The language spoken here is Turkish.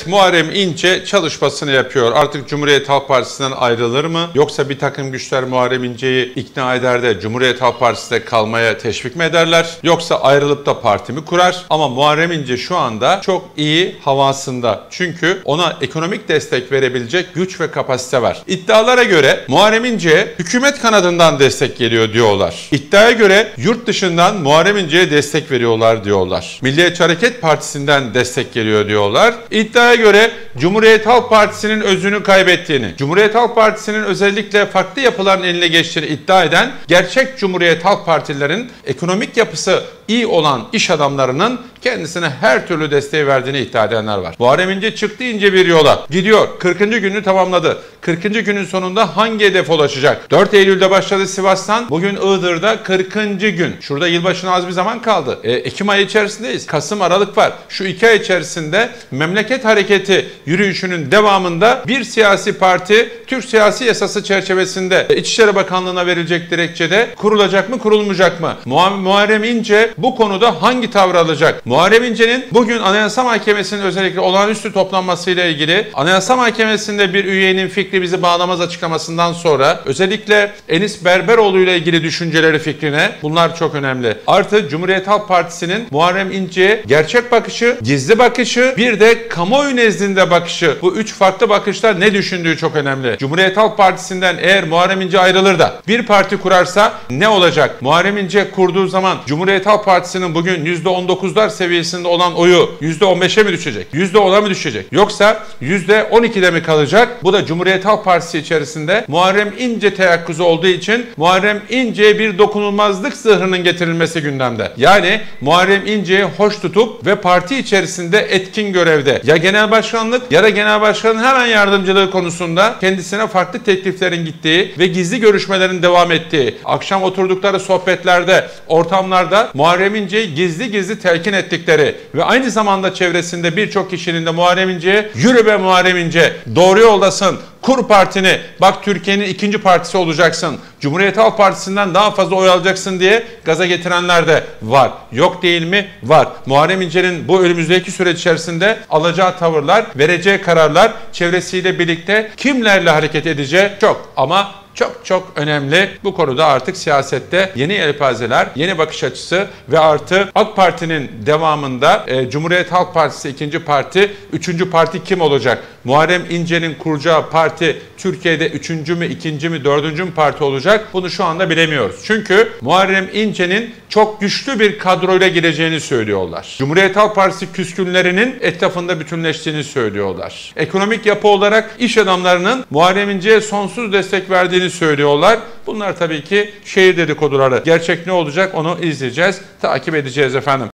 Muharrem İnce çalışmasını yapıyor. Artık Cumhuriyet Halk Partisi'nden ayrılır mı? Yoksa bir takım güçler Muharrem İnce'yi ikna eder de Cumhuriyet Halk Partisi'nde kalmaya teşvik mi ederler? Yoksa ayrılıp da parti mi kurar? Ama Muharrem İnce şu anda çok iyi havasında. Çünkü ona ekonomik destek verebilecek güç ve kapasite var. İddialara göre Muharrem İnce'ye hükümet kanadından destek geliyor diyorlar. İddiaya göre yurt dışından Muharrem İnce'ye destek veriyorlar diyorlar. Milliyetçi Hareket Partisi'nden destek geliyor diyorlar. İddiaya göre Cumhuriyet Halk Partisi'nin özünü kaybettiğini, Cumhuriyet Halk Partisi'nin özellikle farklı yapıların eline geçtiğini iddia eden gerçek Cumhuriyet Halk Partilerin ekonomik yapısı iyi olan iş adamlarının kendisine her türlü desteği verdiğini iddia edenler var. Muharrem İnce çıktı ince bir yola. Gidiyor. 40. gününü tamamladı. 40. günün sonunda hangi hedef ulaşacak? 4 Eylül'de başladı Sivas'tan. Bugün Iğdır'da 40. gün. Şurada yılbaşına az bir zaman kaldı. Ekim ayı içerisindeyiz. Kasım, Aralık var. Şu 2 ay içerisinde Memleket Hareketi yürüyüşünün devamında bir siyasi parti Türk siyasi yasası çerçevesinde İçişleri Bakanlığı'na verilecek dilekçede kurulacak mı, kurulmayacak mı? Muharrem İnce bu konuda hangi tavır alacak? Muharrem İnce'nin bugün Anayasa Mahkemesi'nin özellikle olağanüstü toplanmasıyla ilgili Anayasa Mahkemesi'nde bir üyenin fikri bizi bağlamaz açıklamasından sonra özellikle Enis Berberoğlu ile ilgili düşünceleri, fikrine, bunlar çok önemli. Artı Cumhuriyet Halk Partisi'nin Muharrem İnce'ye gerçek bakışı, gizli bakışı, bir de kamuoyu nezdinde bakışı. Bu 3 farklı bakışlar ne düşündüğü çok önemli. Cumhuriyet Halk Partisi'nden eğer Muharrem İnce ayrılır da bir parti kurarsa ne olacak? Muharrem İnce kurduğu zaman Cumhuriyet Halk Partisi'nin bugün %19'lar seviyesinde olan oyu %15'e mi düşecek? %10'a mı düşecek? Yoksa %12'de mi kalacak? Bu da Cumhuriyet Halk Partisi içerisinde Muharrem İnce teyakkuzu olduğu için Muharrem İnce'ye bir dokunulmazlık zırhının getirilmesi gündemde. Yani Muharrem İnce'yi hoş tutup ve parti içerisinde etkin görevde ya genel başkanlık ya da genel başkanın hemen yardımcılığı konusunda kendisine farklı tekliflerin gittiği ve gizli görüşmelerin devam ettiği, akşam oturdukları sohbetlerde, ortamlarda Muharrem İnce'yi gizli gizli telkin ettikleri ve aynı zamanda çevresinde birçok kişinin de Muharrem İnce'ye "Yürü be Muharrem İnce, doğru yoldasın, kur partini, bak Türkiye'nin ikinci partisi olacaksın, Cumhuriyet Halk Partisi'nden daha fazla oy alacaksın" diye gaza getirenler de var. Yok değil mi? Var. Muharrem İnce'nin bu önümüzdeki süreç içerisinde alacağı tavırlar, vereceği kararlar, çevresiyle birlikte kimlerle hareket edeceği çok ama çok önemli. Bu konuda artık siyasette yeni yelpazeler, yeni bakış açısı ve artı AK Parti'nin devamında Cumhuriyet Halk Partisi ikinci parti, üçüncü parti kim olacak? Muharrem İnce'nin kuracağı parti Türkiye'de üçüncü mü, ikinci mi, dördüncü mü parti olacak? Bunu şu anda bilemiyoruz. Çünkü Muharrem İnce'nin çok güçlü bir kadroyla gireceğini söylüyorlar. Cumhuriyet Halk Partisi küskünlerinin etrafında bütünleştiğini söylüyorlar. Ekonomik yapı olarak iş adamlarının Muharrem İnce'ye sonsuz destek verdiğini söylüyorlar. Bunlar tabii ki şehir dedikoduları. Gerçek ne olacak onu izleyeceğiz, takip edeceğiz efendim.